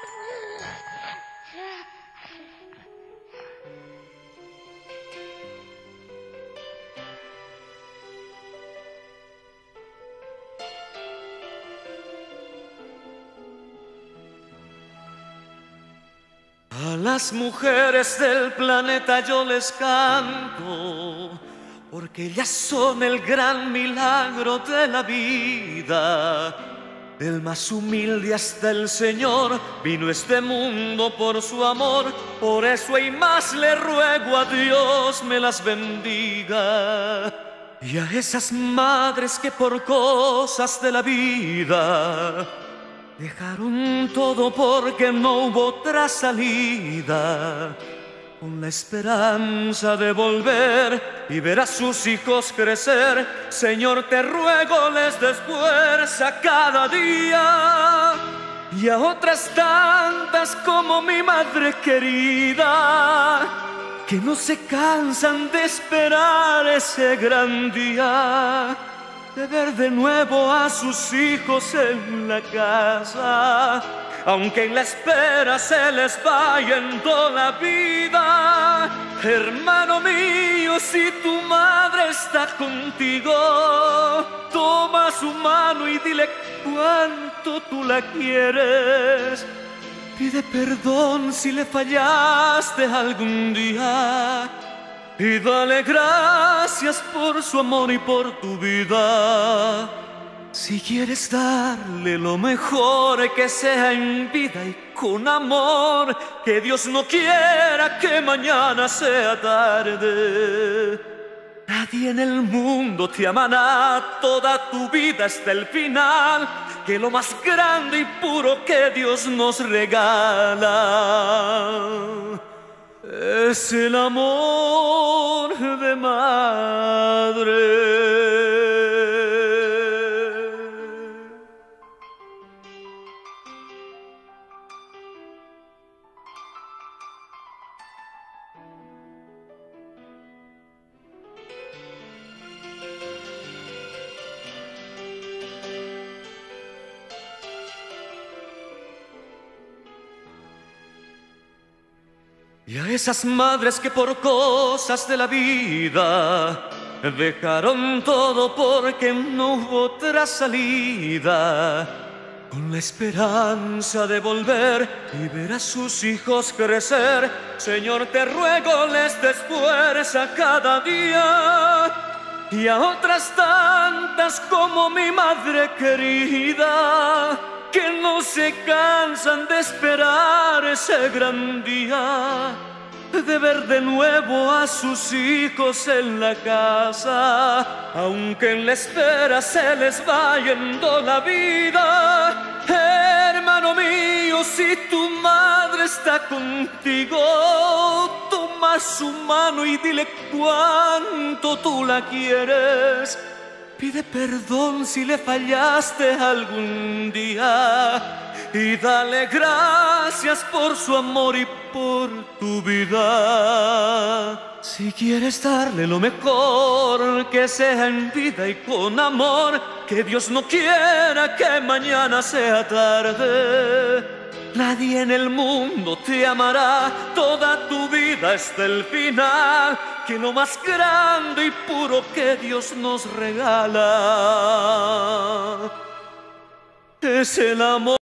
A las mujeres del planeta yo les canto, porque ellas son el gran milagro de la vida. Del más humilde hasta el Señor vino este mundo por su amor. Por eso y más le ruego a Dios me las bendiga. Y a esas madres que por cosas de la vida dejaron todo porque no hubo otra salida, con la esperanza de volver y ver a sus hijos crecer. Señor, te ruego les des fuerza cada día. Y a otras tantas como mi madre querida, que no se cansan de esperar ese gran día, de ver de nuevo a sus hijos en la casa, aunque en la espera se les va yendo la vida. Hermano mío, si tu madre está contigo, toma su mano y dile cuánto tú la quieres. Pide perdón si le fallaste algún día, y dale gracias por su amor y por tu vida. Si quieres darle lo mejor, que sea en vida y con amor, que Dios no quiera que mañana sea tarde. Nadie en el mundo te amará toda tu vida hasta el final, que lo más grande y puro que Dios nos regala es el amor de madre. Y a esas madres que por cosas de la vida dejaron todo porque no hubo otra salida, con la esperanza de volver y ver a sus hijos crecer. Señor, te ruego les des fuerza cada día. Y a otras tantas como mi madre querida, que no se cansan de esperar ese gran día, de ver de nuevo a sus hijos en la casa, aunque en la espera se les va yendo la vida. Hermano mío, si tu madre está contigo, toma su mano y dile cuánto tú la quieres. Pide perdón si le fallaste algún día, y dale gracias por su amor y por tu vida. Si quieres darle lo mejor, que sea en vida y con amor, que Dios no quiera que mañana sea tarde. Nadie en el mundo te amará toda tu vida hasta el final, que lo más grande y puro que Dios nos regala es el amor.